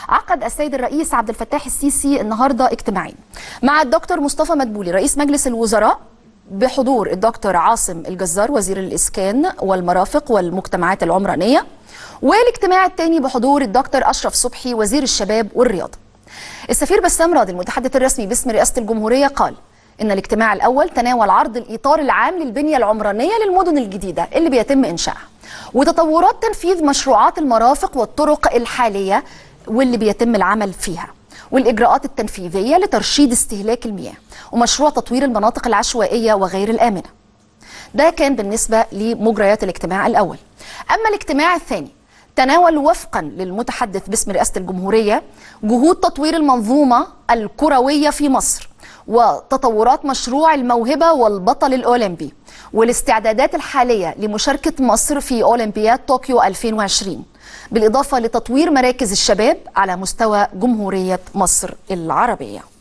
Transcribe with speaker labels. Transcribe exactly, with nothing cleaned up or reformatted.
Speaker 1: عقد السيد الرئيس عبد الفتاح السيسي النهارده اجتماعين مع الدكتور مصطفى مدبولي رئيس مجلس الوزراء بحضور الدكتور عاصم الجزار وزير الإسكان والمرافق والمجتمعات العمرانية، والاجتماع الثاني بحضور الدكتور أشرف صبحي وزير الشباب والرياضة. السفير بسام راضي المتحدث الرسمي باسم رئاسة الجمهورية قال إن الاجتماع الأول تناول عرض الإطار العام للبنية العمرانية للمدن الجديدة اللي بيتم إنشائها، وتطورات تنفيذ مشروعات المرافق والطرق الحالية واللي بيتم العمل فيها، والإجراءات التنفيذية لترشيد استهلاك المياه، ومشروع تطوير المناطق العشوائية وغير الآمنة. ده كان بالنسبة لمجريات الاجتماع الأول. أما الاجتماع الثاني تناول وفقا للمتحدث باسم رئاسة الجمهورية جهود تطوير المنظومة الكروية في مصر، وتطورات مشروع الموهبة والبطل الأولمبي، والاستعدادات الحالية لمشاركة مصر في أولمبياد طوكيو ألفين وعشرين، بالإضافة لتطوير مراكز الشباب على مستوى جمهورية مصر العربية.